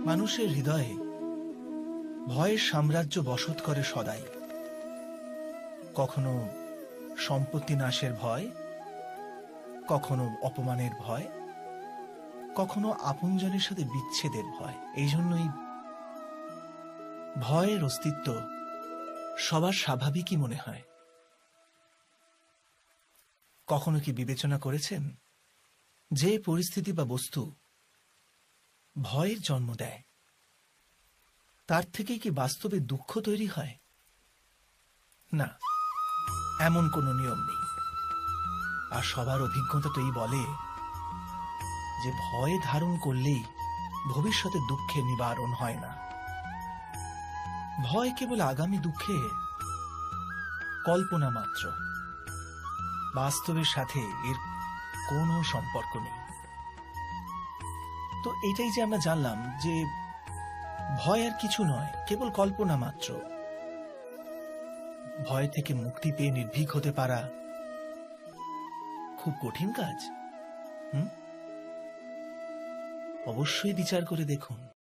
মানুষের হৃদয়ে ভয়ের সাম্রাজ্য বসত করে সদাই। কখনো সম্পত্তি নাশের ভয়, কখনো অপমানের ভয়, কখনো আপনজনের সাথে বিচ্ছেদের ভয়। এই জন্যই ভয়ের অস্তিত্ব সবার স্বাভাবিকই মনে হয়। কখনো কি বিবেচনা করেছেন যে পরিস্থিতি বা বস্তু ভয়ের জন্ম দেয় তার থেকেই কি বাস্তবে দুঃখ তৈরি হয়? না, এমন কোনো নিয়ম নেই। আর সবার অভিজ্ঞতা তো এই বলে যে ভয় ধারণ করলেই ভবিষ্যতে দুঃখের নিবারণ হয় না। ভয় কেবল আগামী দুঃখে কল্পনা মাত্র, বাস্তবের সাথে এর কোনো সম্পর্ক নেই। তো এটাই যে আমরা জানলাম যে ভয় আর কিছু নয়, কেবল কল্পনা মাত্র। ভয় থেকে মুক্তি পেয়ে নির্ভীক হতে পারা খুব কঠিন কাজ। অবশ্যই বিচার করে দেখুন।